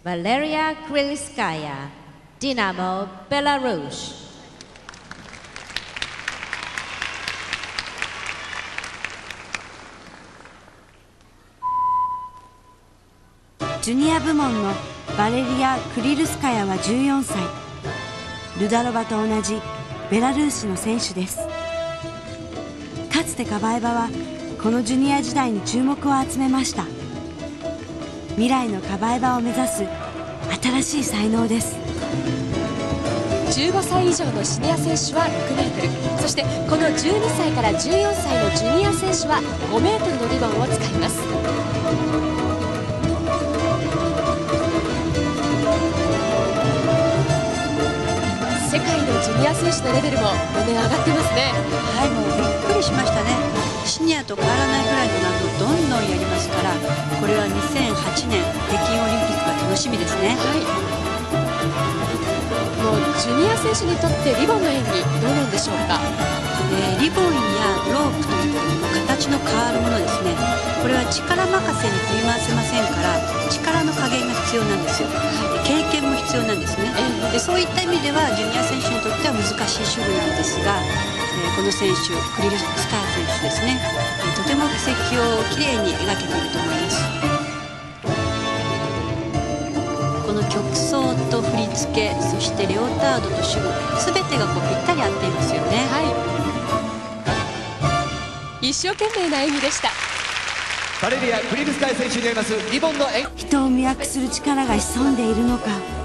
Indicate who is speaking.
Speaker 1: Valeria Krylskaya, Dynamo Belarus.
Speaker 2: ジュニア部門のバレリア・クリルスカヤは14歳。ルダロバと同じベラルーシの選手です。かつてカバエバはこのジュニア時代に注目を集めました。未来のカバエバを目指す新しい才能です。
Speaker 3: 15歳以上のシニア選手は6メートル、そしてこの12歳から14歳のジュニア選手は5メートルのリボンを使います。世界のジュニア選手のレベルも上がってますね。
Speaker 4: はい、もうびっくりしましたね。シニアと変わらないぐらいの難度をどんどんやりますから、これは2008年北京オリンピックが楽しみですね。
Speaker 3: はい、もうジュニア選手にとってリボンの演技どうなんでしょうか。
Speaker 4: リボンやロープという形の変わるものですね。これは力任せに振り回せませんから、力の加減が必要なんですよ。経験も必要なんですね。でそういった意味ではジュニア選手にとっては難しい種類なんですが、この選手クリルスカヤ選手ですね、とても布石をきれいに描けていると思います。この曲走と振り付け、そしてレオタードと手具、全てがぴったり合っていますよね。
Speaker 3: はい、一生懸命な演技でした。
Speaker 5: バレリア・クリルスカヤ選手によりますリボンの演技、
Speaker 2: 人を魅惑する力が潜んでいるのか。